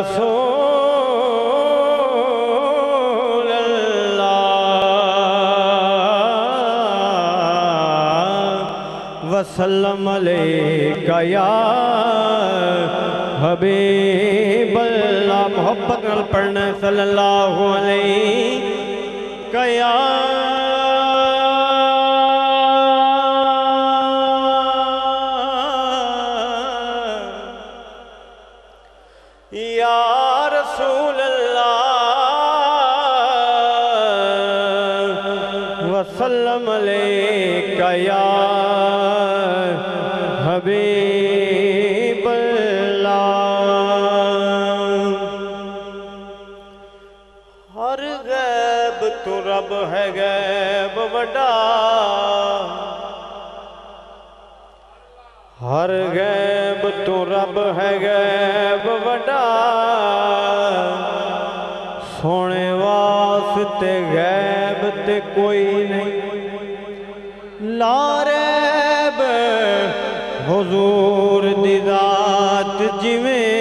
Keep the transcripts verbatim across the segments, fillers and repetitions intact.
रसूल अल्लाह वसल्लम अलैका या हबीब अल्लाह। मोहब्बत नाल पढ़ना सल्लल्लाहु अलैका या या रसूल अल्लाह वसल्लम अलैका या हबीब अल्लाह। हर गैब तो रब है गैब वड्डा, हर गैब तो रब है गैब वड्डा, सोने वास्ते गैब ते कोई नहीं। लारैब हुजूर दी जात जिवें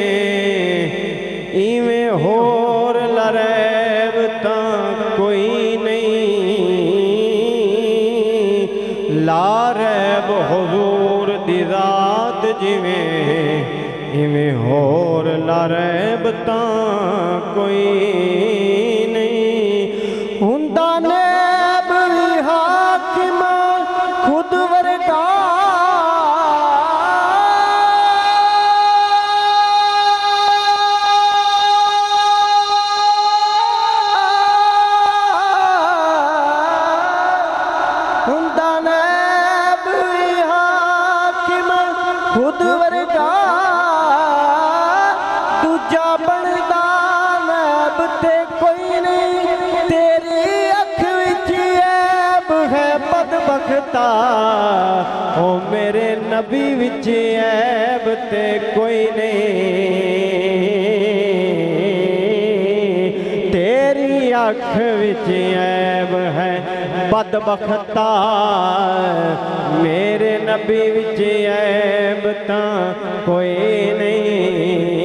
इवें होर लारैब तां कोई नहीं। लारैब हुजूर दी जात जिवें इवें होर लारैब तां कोई नहीं। हुंदा नैब भी हाकिम खुद वर्गा, हुंदा नैब भी हाकिम खुद वर्गा, दूजा बनदा नैब ते कोई नहीं। तेरी अख विच ऐब है बदबख्ता, ओ मेरे नबी विच ऐब ते कोई नहीं। तेरी अख विच ऐब है बदबख्ता, मेरे नबी विच ऐब तां कोई नहीं।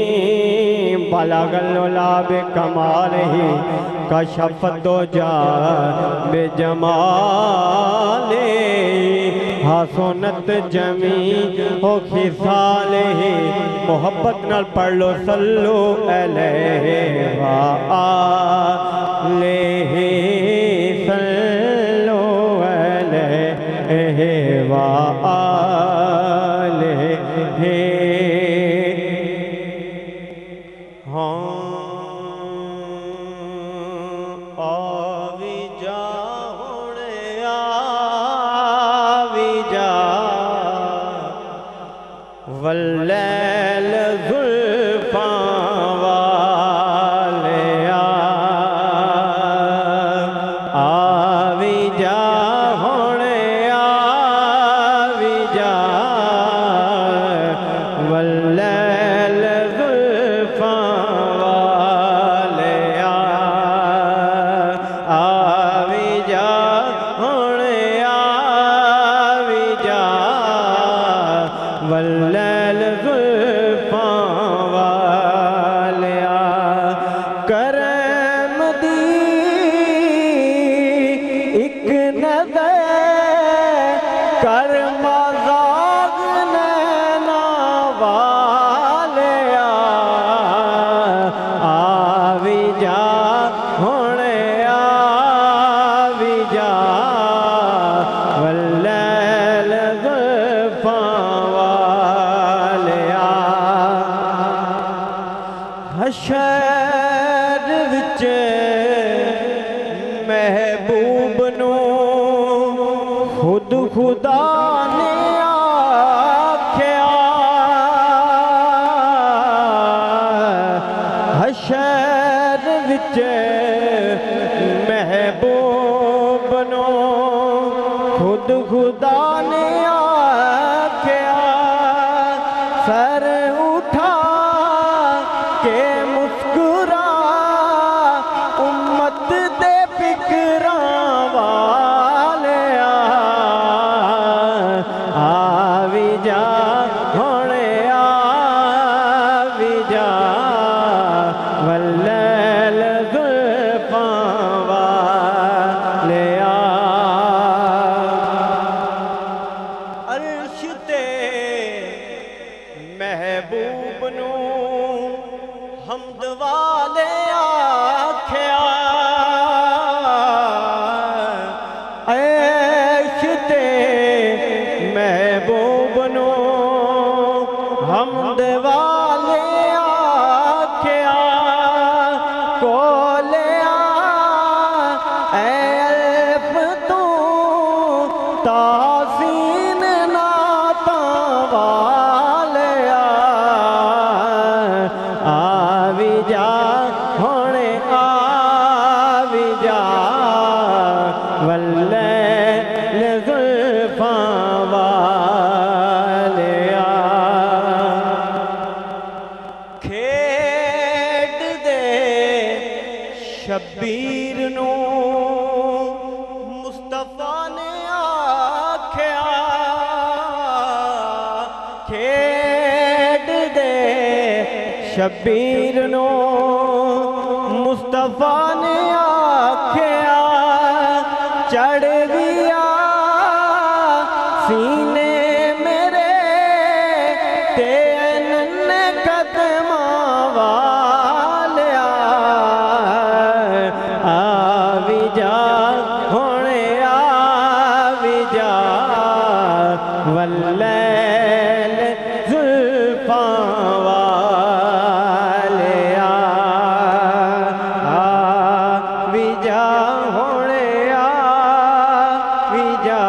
बलगल बे कमाल ही कशफ दो जा बे जमाले, हसनत जमी हो खिसाले ही। मोहब्बत नाल पढ़ लो सल्लो अलैहि व आलिहि, सल्लो अलैहि व आलिहि। आवी जा हुणे आवी जा, वल्लैल ज़ुल्फ़ां वालिया। आवी जा हुणे आवी जा, वल्लैल ज़ुल्फ़ां वालिया। आवी जा हुणे आवी जा, वल्लैल ज़ुल्फ़ां वालिया। करम दी इक नज़र कर मज़ाक नैना वालिया। आवी जा हुणे आवी जा, वल्लैल ज़ुल्फ़ां वालिया। हशर विच महबूब नूं खुद खुदा ने आख्या। हशर विच महबूब नूं खुद खुदा ने आख्या। सर उठा के मुस्कुरा उम्मत दे फिक्रां वालिया। आवी जा हुणे आवी जा, महबूब नो हमद वाले आख्या कोलिया ऐ अल्फ तू तासीन नाता वालिया आवी जा होने आवी जा वल्ले ज़ुल्फ़ां वालिया खेड दे शबीर नू मुस्तफा ने आख्या खेड दे शबीर नू मुस्तफा ने आख्या चढ़ गया सीने मेरे ते नन्हे कदमा वालिया आवी जा होने आवी जा वल्लैल ज़ुल्फ़ां वालिया आवी जा होने आवी जा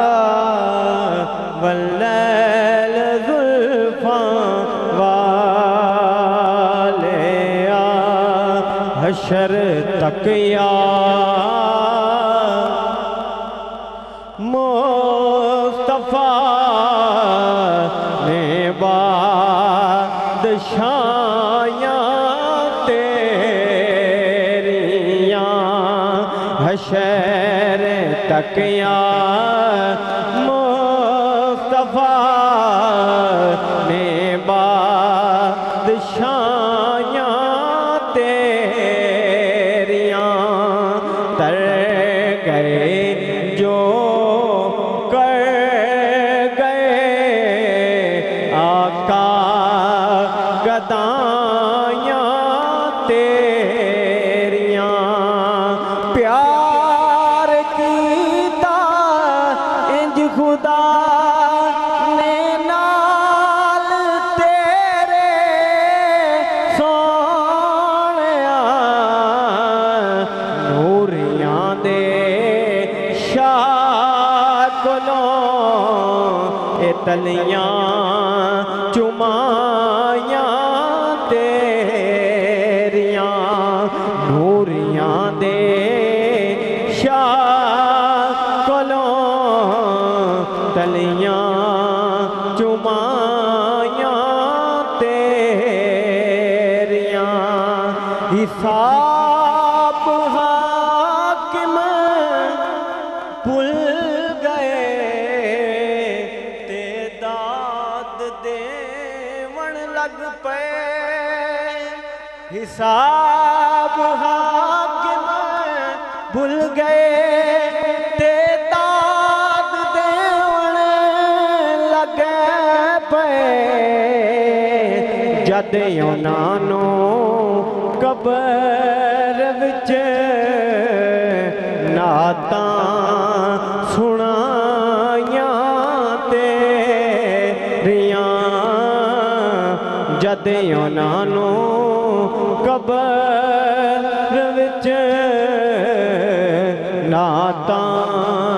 वल्लैल ज़ुल्फ़ां वालिया हशर तक या मुस्तफा ने बादशायां तेरियां हशर तक या मुस्तफा ने बादशायां तेरियां तर गए जो कर गए आका गदायां तेरियां प्यार कीता इंज खुदा ने नाल तेरे सोहणिया नूरियां दे शाह कोलों ए तलियां चुमायां तेरियां नूरियां दे शाह कोलों तलियां चुमायां तेरियां हिसाब हाकिम भुल गए ते दाद देवण लग पे हिसाब हाकिम भुल गए ते दाद देवण लग पे जद उन्हां नूं कबर विच नातां सुनायां तेरियां जद उन्हां नूं कबर विच नातां